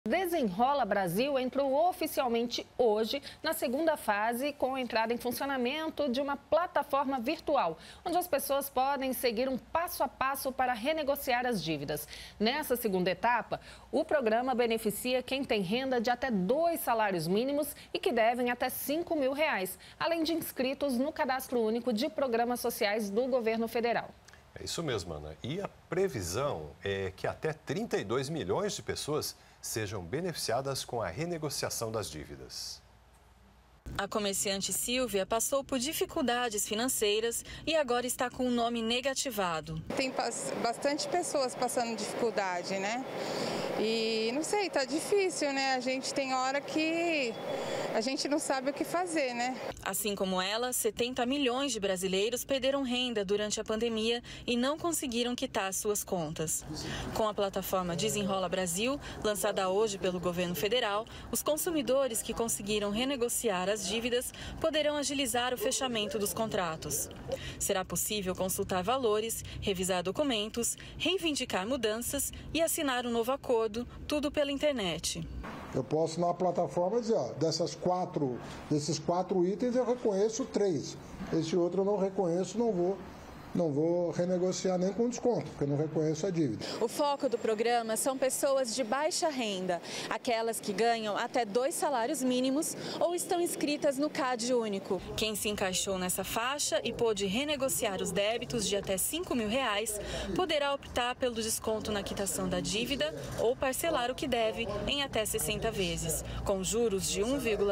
Desenrola Brasil entrou oficialmente hoje na segunda fase com a entrada em funcionamento de uma plataforma virtual, onde as pessoas podem seguir um passo a passo para renegociar as dívidas. Nessa segunda etapa, o programa beneficia quem tem renda de até 2 salários mínimos e que devem até R$5 mil, além de inscritos no Cadastro Único de Programas Sociais do Governo Federal. É isso mesmo, Ana. E a previsão é que até 32 milhões de pessoas sejam beneficiadas com a renegociação das dívidas. A comerciante Silvia passou por dificuldades financeiras e agora está com o nome negativado. Tem bastante pessoas passando dificuldade, né? E não sei, tá difícil, né? A gente tem hora que a gente não sabe o que fazer, né? Assim como ela, 70 milhões de brasileiros perderam renda durante a pandemia e não conseguiram quitar suas contas. Com a plataforma Desenrola Brasil, lançada hoje pelo governo federal, os consumidores que conseguiram renegociar as dívidas poderão agilizar o fechamento dos contratos. Será possível consultar valores, revisar documentos, reivindicar mudanças e assinar um novo acordo, tudo pela internet. Eu posso na plataforma dizer, ó, desses quatro itens eu reconheço 3. Esse outro eu não reconheço, não vou renegociar nem com desconto, porque eu não reconheço a dívida. O foco do programa são pessoas de baixa renda, aquelas que ganham até 2 salários mínimos ou estão inscritas no CAD Único. Quem se encaixou nessa faixa e pôde renegociar os débitos de até R$5 mil poderá optar pelo desconto na quitação da dívida ou parcelar o que deve em até 60 vezes, com juros de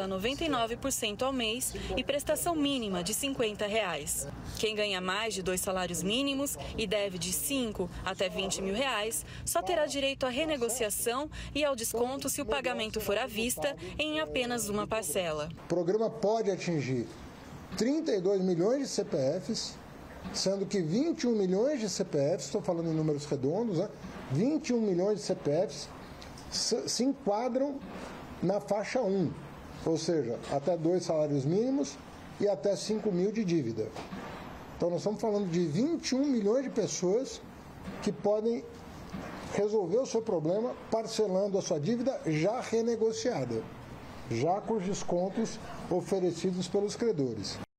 1,99% ao mês e prestação mínima de R$50. Quem ganha mais de 2 salários mínimos e deve de 5 até R$20 mil, só terá direito à renegociação e ao desconto se o pagamento for à vista em apenas uma parcela. O programa pode atingir 32 milhões de CPFs, sendo que 21 milhões de CPFs, estou falando em números redondos, né? 21 milhões de CPFs se enquadram na faixa 1, ou seja, até 2 salários mínimos e até 5 mil de dívida. Então, nós estamos falando de 21 milhões de pessoas que podem resolver o seu problema parcelando a sua dívida já renegociada, já com os descontos oferecidos pelos credores.